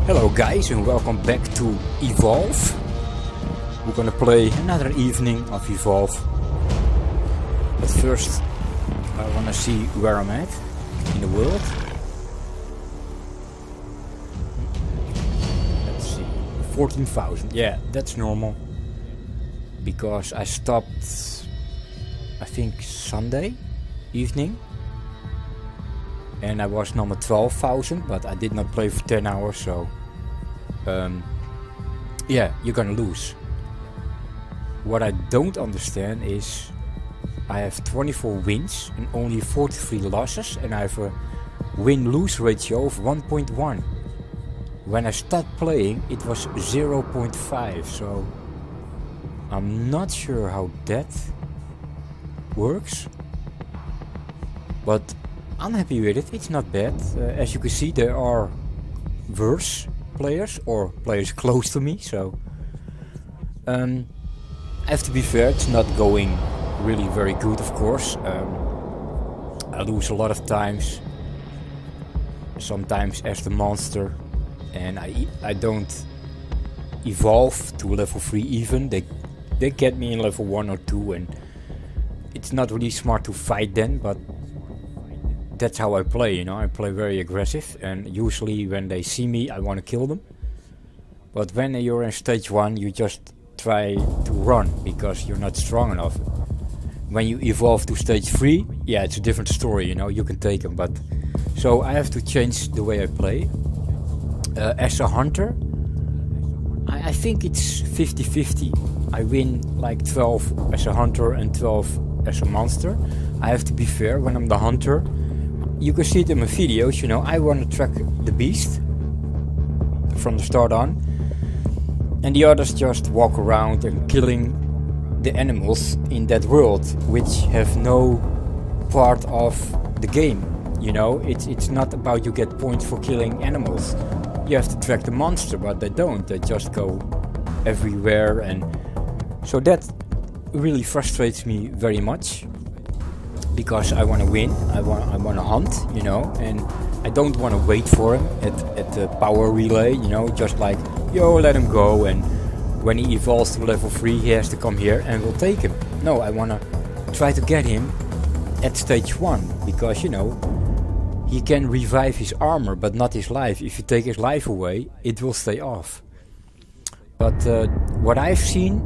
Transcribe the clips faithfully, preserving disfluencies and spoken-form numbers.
Hello guys and welcome back to Evolve. We're gonna play another evening of Evolve. But first I wanna see where I'm at in the world. Let's see, fourteen thousand, yeah, that's normal. Because I stopped, I think Sunday evening. And I was number twelve thousand, but I did not play for ten hours, so um, yeah, you're gonna lose. What I don't understand is I have twenty-four wins and only forty-three losses, and I have a win-lose ratio of one point one. When I started playing, it was zero point five, so I'm not sure how that works, but I'm happy with it. It's not bad. Uh, as you can see, there are worse players or players close to me, so um, I have to be fair, it's not going really very good, of course. um, I lose a lot of times, sometimes as the monster, and I, I don't evolve to level three even. They, they get me in level one or two, and it's not really smart to fight then, but that's how I play, you know. I play very aggressive, and usually when they see me I want to kill them. But when you're in stage one you just try to run because you're not strong enough. When you evolve to stage three, yeah, it's a different story, you know, you can take them. But so I have to change the way I play. Uh, as a hunter, I, I think it's fifty fifty. I win like twelve as a hunter and twelve as a monster. I have to be fair, when I'm the hunter, you can see it in my videos, you know, I want to track the beast from the start on, and the others just walk around and killing the animals in that world, which have no part of the game, you know. It's, it's not about you get points for killing animals. You have to track the monster, but they don't, they just go everywhere, and so that really frustrates me very much. Because I want to win, I want I want to hunt, you know, and I don't want to wait for him at, at the power relay, you know, just like, yo, let him go, and when he evolves to level three he has to come here and we'll take him. No, I want to try to get him at stage one, because, you know, he can revive his armor but not his life. If you take his life away, it will stay off. But uh, what I've seen,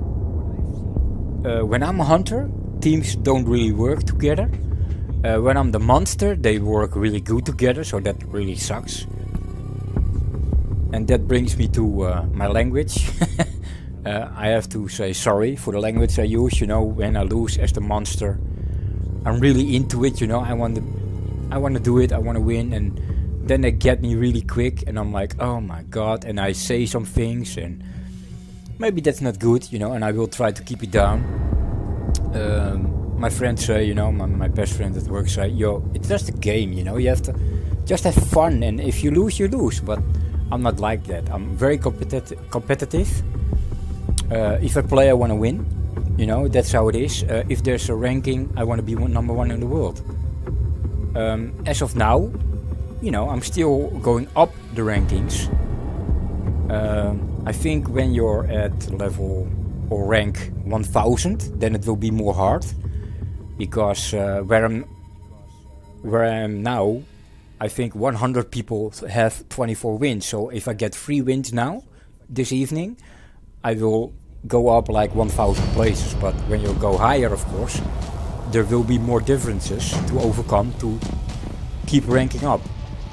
uh, when I'm a hunter, teams don't really work together. Uh, when I'm the monster, they work really good together, so that really sucks. And that brings me to uh, my language. uh, I have to say sorry for the language I use, you know, when I lose as the monster. I'm really into it, you know, I want to I want to do it, I want to win, and then they get me really quick and I'm like, oh my god, and I say some things, and maybe that's not good, you know, and I will try to keep it down. Um, my friends say, you know, my, my best friend at work say, yo, it's just a game, you know, you have to just have fun, and if you lose, you lose. But I'm not like that. I'm very competitive. competitive. Uh, if I play, I want to win, you know, that's how it is. Uh, if there's a ranking, I want to be one, number one in the world. Um, as of now, you know, I'm still going up the rankings. Um, I think when you're at level or rank one thousand, then it will be more hard, because uh, where I'm where I am now, I think one hundred people have twenty-four wins. So if I get three wins now this evening, I will go up like one thousand places. But when you go higher, of course, there will be more differences to overcome to keep ranking up.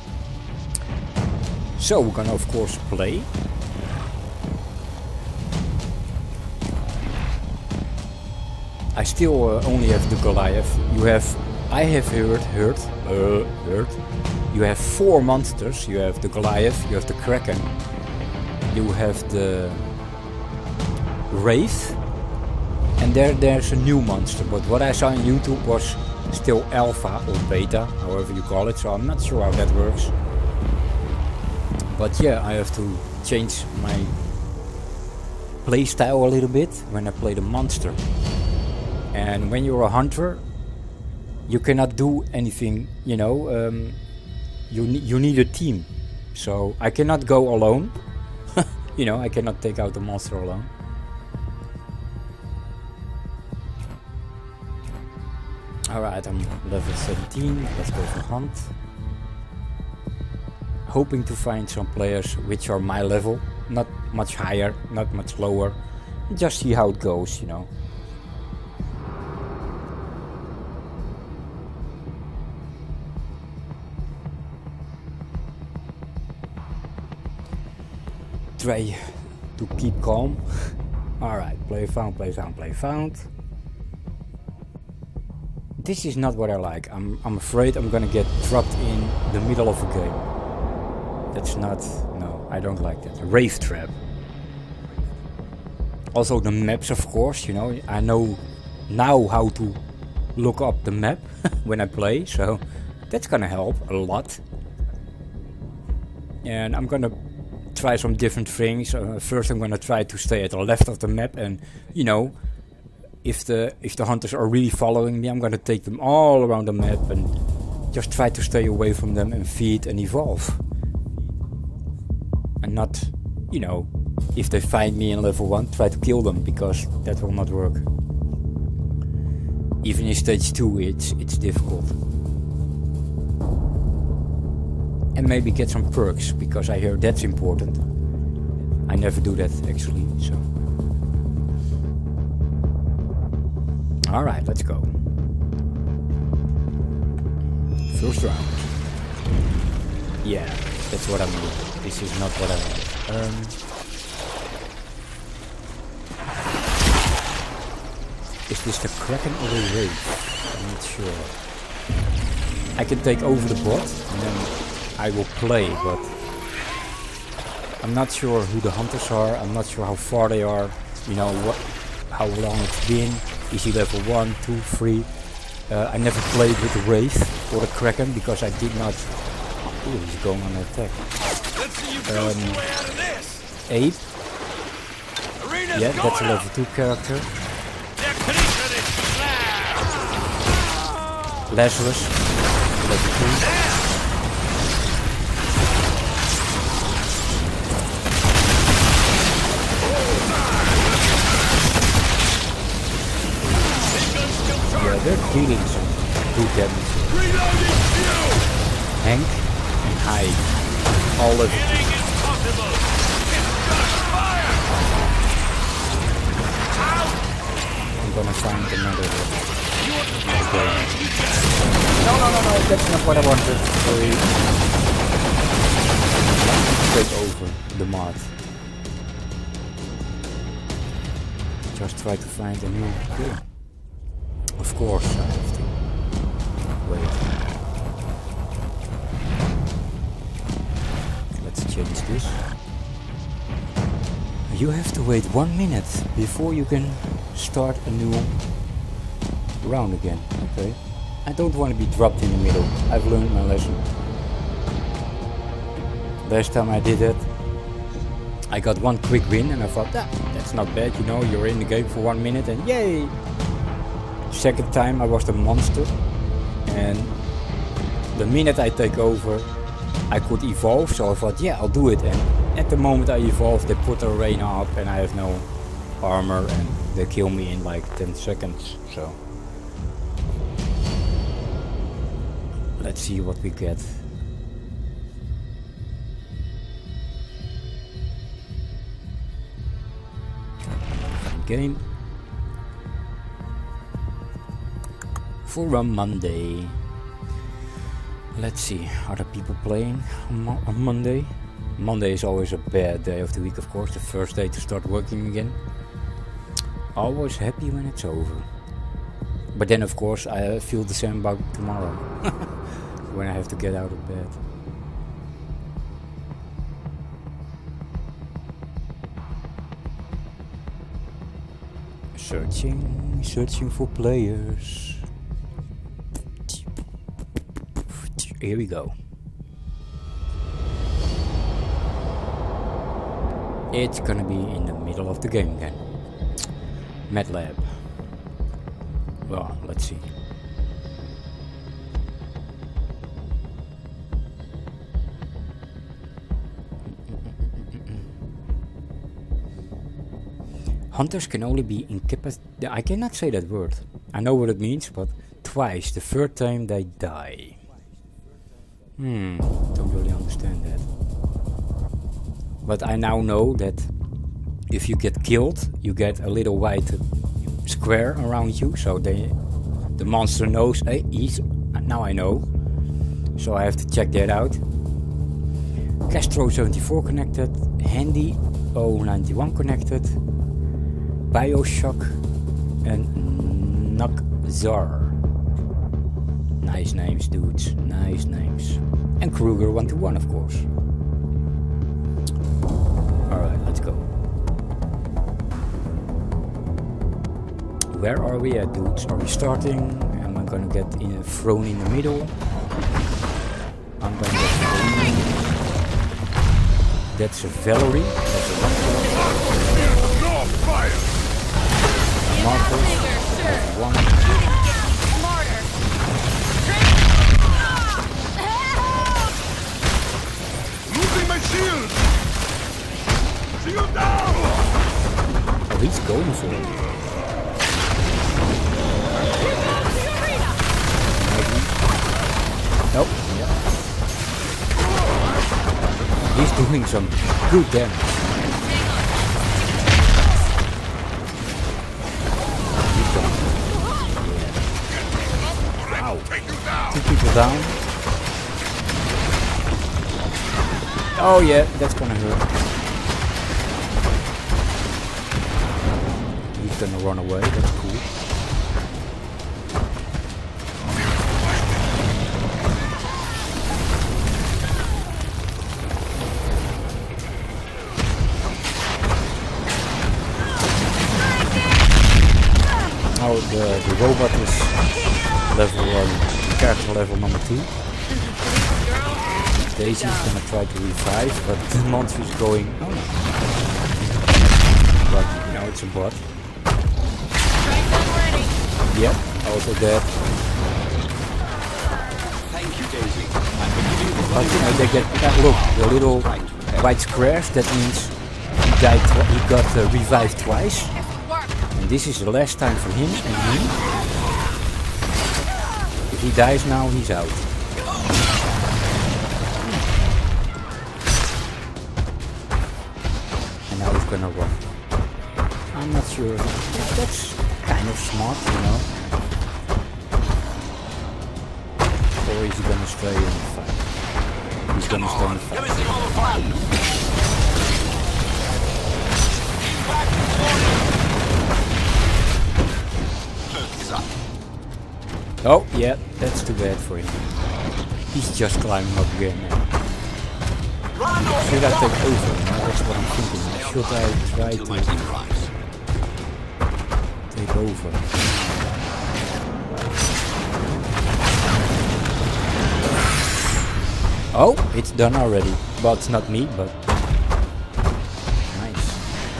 So we're gonna of course play. I still uh, only have the Goliath. You have, I have heard, heard, uh, heard. You have four monsters. You have the Goliath, you have the Kraken, you have the Wraith, and there there's a new monster. But what I saw on YouTube was still alpha or beta, however you call it. So I'm not sure how that works. But yeah, I have to change my playstyle a little bit when I play the monster. And when you're a hunter, you cannot do anything, you know, um, you, ne you need a team. so I cannot go alone. You know, I cannot take out the monster alone. Alright, I'm level seventeen, let's go for hunt. Hoping to find some players which are my level, not much higher, not much lower. Just see how it goes, you know. Try to keep calm. Alright, play found, play found, play found. This is not what I like. I'm, I'm afraid I'm gonna get dropped in the middle of a game. That's not, no, I don't like that. Rave trap. Also the maps, of course, you know, I know now how to look up the map when I play, so that's gonna help a lot. And I'm gonna try some different things. Uh, first I'm gonna try to stay at the left of the map, and you know, if the if the hunters are really following me, I'm gonna take them all around the map and just try to stay away from them and feed and evolve. And not, you know, if they find me in level one, try to kill them, because that will not work. Even in stage two it's it's difficult. And maybe get some perks, because I hear that's important. I never do that actually, so. Alright, let's go. First round. Yeah, that's what I mean. This is not what I want. Um, is this the Kraken or the Wraith? I'm not sure. I can take over the bot and then I will play, but I'm not sure who the hunters are. I'm not sure how far they are. You know, what, how long it's been. Is he level one, two, three? Uh, I never played with the Wraith or the Kraken because I did not. Ooh, he's going on an attack. Um, Ape. Yeah, that's a level two character. Lazarus, level two. Yeah, they're dealing some good damage. Hank and Hyde, all level two. I'm gonna find another okay. No, no, no, no, that's not what I wanted. Sorry. Take over the mod. Just try to find a new kill. Of course I have to wait. Let's change this. You have to wait one minute before you can start a new round again. Okay. I don't want to be dropped in the middle. I've learned my lesson. Last time I did it, I got one quick win and I thought, ah, that's not bad, you know, you're in the game for one minute and yay! Second time I was the monster, and the minute I take over I could evolve, so I thought, yeah, I'll do it. And at the moment I evolve, they put the arena up and I have no armor and they kill me in like ten seconds, so let's see what we get. Game for a Monday. Let's see, are the people playing on, Mo on Monday? Monday is always a bad day of the week, of course, the first day to start working again. Always happy when it's over. But then of course I feel the same about tomorrow, when I have to get out of bed. Searching, searching for players. Here we go. It's gonna be in the middle of the game again. MATLAB. Well, let's see. Hunters can only be incapacitated. I cannot say that word. I know what it means, but twice. The third time they die. Hmm, don't really understand that. But I now know that if you get killed, you get a little white square around you, so they, the monster knows, hey, he's, now I know. So I have to check that out. Castro seventy-four connected, Handy oh ninety-one connected, Bioshock and Nakzar. Nice names, dudes, nice names. And Kruger one two one, of course. Alright, let's go. Where are we at, dudes? Are we starting? Am I gonna get in, thrown in the middle? I'm gonna get thrown in. That's a Valerie. That's a Runter. Marcus. That's one. Losing my shield! Shield down! Oh, he's going for it. Nope. Yeah. He's doing some good damage. He's gone. Yeah. Wow. Two people down. Oh yeah, that's gonna hurt. He's gonna run away, that's cool. Oh, the, the robot is level one, character level number two. Daisy's gonna try to revive, but the monster is going. Oh no. But you know, it's a bot. Yep, also dead. Thank you, Daisy. But you know, they get. Uh, look, the little white squares, that means he died, tw he got uh, revived twice. And this is the last time for him and me. If he dies now, he's out. And now he's gonna run. I'm not sure. That's kind of smart, you know. Or is he gonna stay in the fight? He's gonna stay in the fight. Oh, yeah, that's too bad for him. He's just climbing up again now. Should I take over? No, that's what I'm thinking. Should I try to take over? Oh, it's done already. Well, it's not me, but... nice.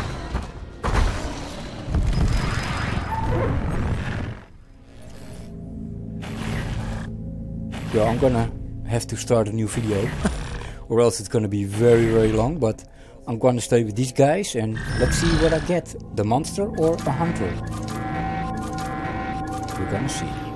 Yeah, I'm gonna have to start a new video. Or else it's gonna be very, very long. But I'm gonna stay with these guys and let's see what I get. The monster or a hunter? We're gonna see.